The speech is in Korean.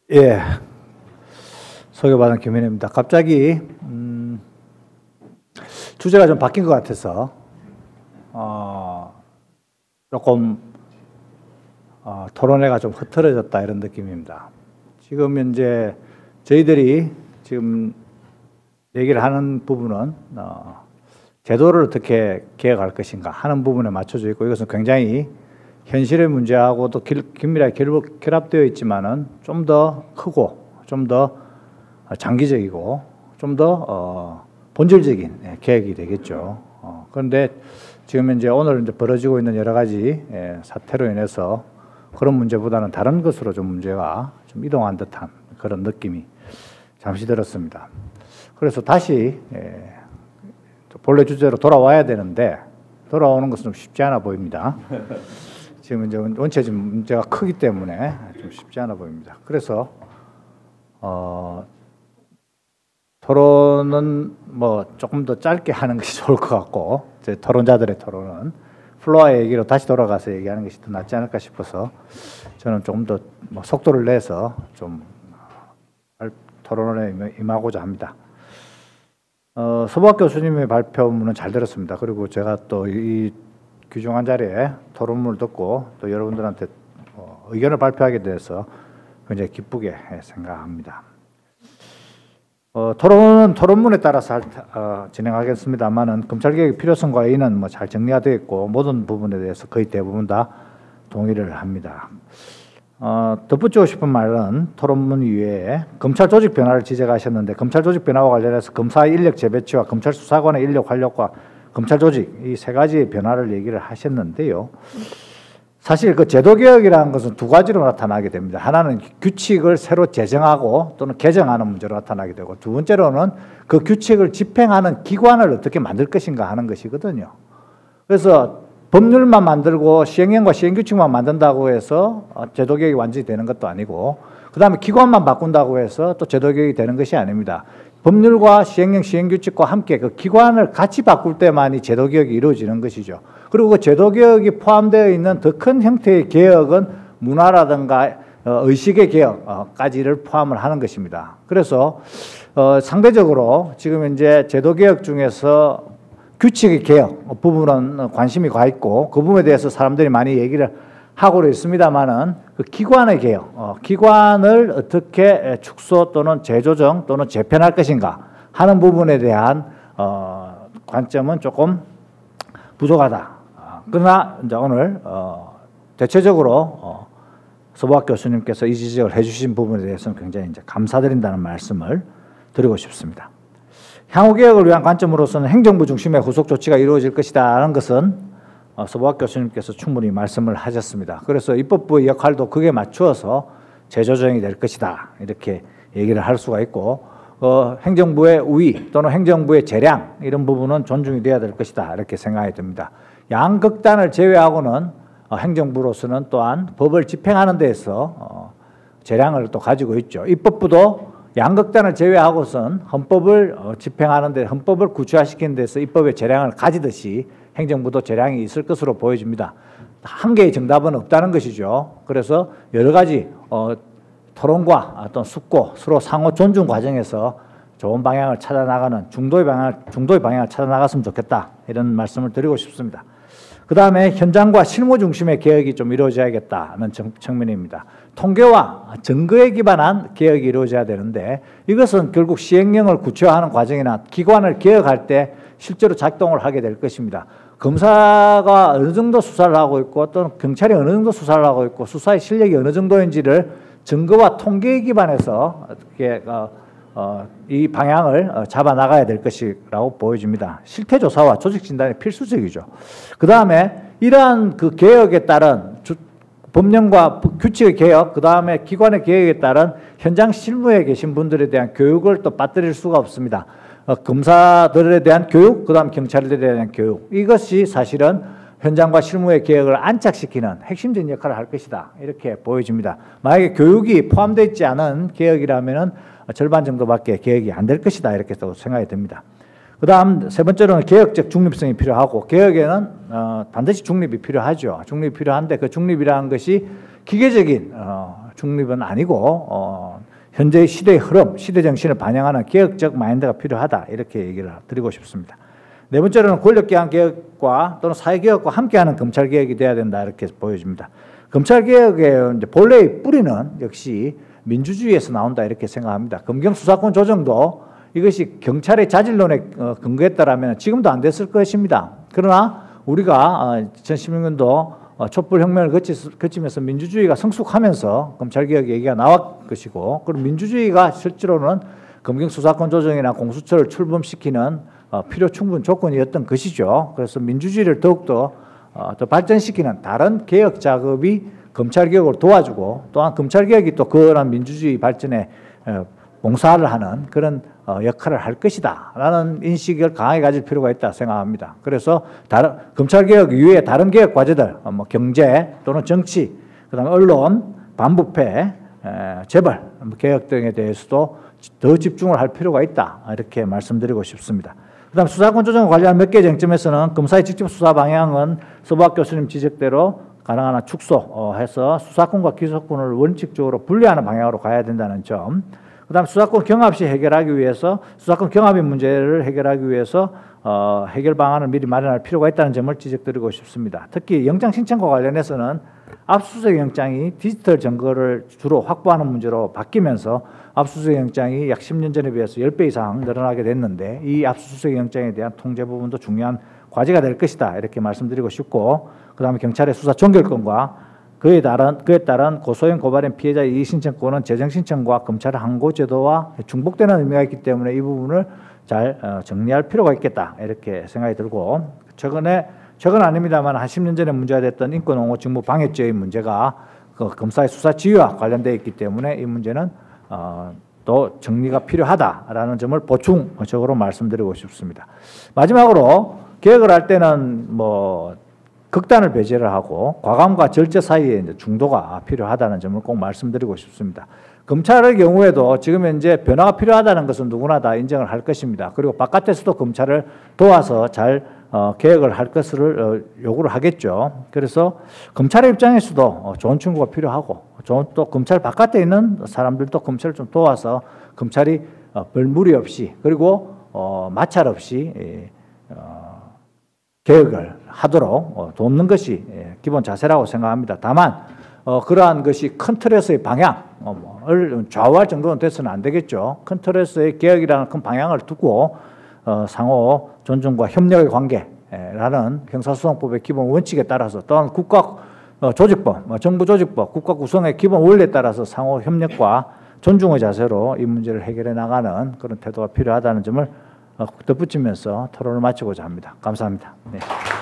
예, 소개받은 김현입니다. 갑자기 주제가 좀 바뀐 것 같아서 조금 토론회가 좀 흐트러졌다 이런 느낌입니다. 지금 현재 저희들이 지금 얘기를 하는 부분은 제도를 어떻게 개혁할 것인가 하는 부분에 맞춰져 있고, 이것은 굉장히 현실의 문제하고도 긴밀하게 결합되어 있지만은 좀 더 크고 좀 더 장기적이고 좀 더 본질적인 계획이 되겠죠. 그런데 지금 이제 오늘 이제 벌어지고 있는 여러 가지 사태로 인해서 그런 문제보다는 다른 것으로 좀 문제가 좀 이동한 듯한 그런 느낌이 잠시 들었습니다. 그래서 다시 본래 주제로 돌아와야 되는데 돌아오는 것은 좀 쉽지 않아 보입니다. 지금 이제 원체적 문제가 크기 때문에 좀 쉽지 않아 보입니다. 그래서 토론은 뭐 조금 더 짧게 하는 것이 좋을 것 같고, 제 토론자들의 토론은 플로어 얘기로 다시 돌아가서 얘기하는 것이 더 낫지 않을까 싶어서 저는 조금 더 속도를 내서 좀 토론에 임하고자 합니다. 소박 교수님의 발표문은 잘 들었습니다. 그리고 제가 또 이 귀중한 자리에 토론문을 듣고 또 여러분들한테 의견을 발표하게 돼서 굉장히 기쁘게 생각합니다. 토론은 토론문에 따라서 진행하겠습니다만은 검찰개혁의 필요성과 의의는 뭐 잘 정리가 되어 있고 모든 부분에 대해서 거의 대부분 다 동의를 합니다. 덧붙이고 싶은 말은 토론문 이외에 검찰 조직 변화를 지적하셨는데, 검찰 조직 변화와 관련해서 검사의 인력 재배치와 검찰 수사관의 인력 활력과 검찰 조직 이 세 가지의 변화를 얘기를 하셨는데요. 사실 그 제도개혁이라는 것은 두 가지로 나타나게 됩니다. 하나는 규칙을 새로 제정하고 또는 개정하는 문제로 나타나게 되고, 두 번째로는 그 규칙을 집행하는 기관을 어떻게 만들 것인가 하는 것이거든요. 그래서 법률만 만들고 시행령과 시행규칙만 만든다고 해서 제도개혁이 완전히 되는 것도 아니고, 그 다음에 기관만 바꾼다고 해서 또 제도개혁이 되는 것이 아닙니다. 법률과 시행령, 시행규칙과 함께 그 기관을 같이 바꿀 때만이 제도개혁이 이루어지는 것이죠. 그리고 그 제도개혁이 포함되어 있는 더 큰 형태의 개혁은 문화라든가 의식의 개혁까지를 포함을 하는 것입니다. 그래서 상대적으로 지금 이제 제도개혁 중에서 규칙의 개혁 부분은 관심이 가 있고 그 부분에 대해서 사람들이 많이 얘기를 하고 있습니다만은 그 기관의 개혁, 기관을 어떻게 축소 또는 재조정 또는 재편할 것인가 하는 부분에 대한 관점은 조금 부족하다. 그러나 이제 오늘 대체적으로 소박 교수님께서 이 지적을 해주신 부분에 대해서는 굉장히 이제 감사드린다는 말씀을 드리고 싶습니다. 향후 개혁을 위한 관점으로서는 행정부 중심의 후속 조치가 이루어질 것이다라는 것은 소박 교수님께서 충분히 말씀을 하셨습니다. 그래서 입법부의 역할도 그게 맞추어서 재조정이 될 것이다 이렇게 얘기를 할 수가 있고, 행정부의 우위 또는 행정부의 재량 이런 부분은 존중이 돼야 될 것이다 이렇게 생각이 듭니다. 양극단을 제외하고는 행정부로서는 또한 법을 집행하는 데에서 재량을 또 가지고 있죠. 입법부도 양극단을 제외하고선 헌법을 집행하는 데, 헌법을 구체화시키는 데서 입법의 재량을 가지듯이 행정부도 재량이 있을 것으로 보여집니다. 한 개의 정답은 없다는 것이죠. 그래서 여러 가지 토론과 어떤 숙고, 서로 상호 존중 과정에서 좋은 방향을 찾아나가는 중도의 방향을 찾아나갔으면 좋겠다 이런 말씀을 드리고 싶습니다. 그 다음에 현장과 실무 중심의 개혁이 좀 이루어져야겠다는 측면입니다. 통계와 증거에 기반한 개혁이 이루어져야 되는데, 이것은 결국 시행령을 구체화하는 과정이나 기관을 개혁할 때 실제로 작동을 하게 될 것입니다. 검사가 어느 정도 수사를 하고 있고 또는 경찰이 어느 정도 수사를 하고 있고 수사의 실력이 어느 정도인지를 증거와 통계에 기반해서 어떻게 이 방향을 잡아 나가야 될 것이라고 보여집니다. 실태 조사와 조직 진단이 필수적이죠. 그 다음에 이러한 그 개혁에 따른 법령과 규칙의 개혁, 그 다음에 기관의 개혁에 따른 현장 실무에 계신 분들에 대한 교육을 또 빠뜨릴 수가 없습니다. 검사들에 대한 교육, 그 다음 경찰들에 대한 교육, 이것이 사실은 현장과 실무의 개혁을 안착시키는 핵심적인 역할을 할 것이다 이렇게 보여집니다. 만약에 교육이 포함되어 있지 않은 개혁이라면 절반 정도밖에 개혁이 안 될 것이다 이렇게 또 생각이 됩니다. 그 다음 세 번째로는 개혁적 중립성이 필요하고, 개혁에는 반드시 중립이 필요하죠. 중립이 필요한데 그 중립이라는 것이 기계적인 중립은 아니고 현재의 시대의 흐름, 시대 정신을 반영하는 개혁적 마인드가 필요하다. 이렇게 얘기를 드리고 싶습니다. 네 번째로는 권력기관 개혁과 또는 사회개혁과 함께하는 검찰개혁이 돼야 된다. 이렇게 보여집니다. 검찰개혁의 이제 본래의 뿌리는 역시 민주주의에서 나온다. 이렇게 생각합니다. 검경 수사권 조정도 이것이 경찰의 자질론에 근거했다라면 지금도 안 됐을 것입니다. 그러나 우리가 2016년도 촛불혁명을 거치면서 민주주의가 성숙하면서 검찰개혁 얘기가 나왔 것이고, 그럼 민주주의가 실제로는 검경 수사권 조정이나 공수처를 출범시키는 필요 충분 조건이었던 것이죠. 그래서 민주주의를 더욱더 더 발전시키는 다른 개혁 작업이 검찰개혁을 도와주고, 또한 검찰개혁이 또 그런 민주주의 발전에 봉사를 하는 그런 역할을 할 것이다 라는 인식을 강하게 가질 필요가 있다 생각합니다. 그래서 검찰개혁 이외에 다른 개혁 과제들, 뭐 경제 또는 정치, 그다음에 언론, 반부패, 재벌 개혁 등에 대해서도 더 집중을 할 필요가 있다, 이렇게 말씀드리고 싶습니다. 그다음 수사권 조정과 관련한 몇 개의 쟁점에서는 검사의 직접 수사 방향은 서부학 교수님 지적대로 가능한 한 축소해서 수사권과 기소권을 원칙적으로 분리하는 방향으로 가야 된다는 점. 그다음 수사권 경합시 해결하기 위해서, 수사권 경합의 문제를 해결하기 위해서 해결 방안을 미리 마련할 필요가 있다는 점을 지적드리고 싶습니다. 특히 영장 신청과 관련해서는 압수수색 영장이 디지털 증거를 주로 확보하는 문제로 바뀌면서 압수수색 영장이 약 10년 전에 비해서 10배 이상 늘어나게 됐는데, 이 압수수색 영장에 대한 통제 부분도 중요한 과제가 될 것이다, 이렇게 말씀드리고 싶고, 그다음에 경찰의 수사 종결권과 그에 따른 고소형 고발인 피해자의 이의신청권은 재정신청과 검찰의 항고제도와 중복되는 의미가 있기 때문에 이 부분을 잘 정리할 필요가 있겠다, 이렇게 생각이 들고, 최근 아닙니다만 한 10년 전에 문제가 됐던 인권옹호 직무방해죄의 문제가 그 검사의 수사 지휘와 관련되어 있기 때문에 이 문제는 또 정리가 필요하다라는 점을 보충적으로 말씀드리고 싶습니다. 마지막으로 개혁을 할 때는 뭐 극단을 배제를 하고 과감과 절제 사이에 이제 중도가 필요하다는 점을 꼭 말씀드리고 싶습니다. 검찰의 경우에도 지금 현재 변화가 필요하다는 것은 누구나 다 인정을 할 것입니다. 그리고 바깥에서도 검찰을 도와서 잘 개혁을 할 것을 요구를 하겠죠. 그래서 검찰의 입장에서도 좋은 친구가 필요하고, 또 검찰 바깥에 있는 사람들도 검찰을 좀 도와서 검찰이 별 무리 없이, 그리고 마찰 없이 개혁을 하도록 돕는 것이 기본 자세라고 생각합니다. 다만 그러한 것이 큰 틀에서의 방향을 좌우할 정도는 돼서는 안 되겠죠. 큰 틀에서의 개혁이라는 큰 방향을 두고 상호 존중과 협력의 관계라는 형사소송법의 기본 원칙에 따라서, 또한 국가 조직법, 정부 조직법, 국가 구성의 기본 원리에 따라서 상호 협력과 존중의 자세로 이 문제를 해결해 나가는 그런 태도가 필요하다는 점을 덧붙이면서 토론을 마치고자 합니다. 감사합니다. 네.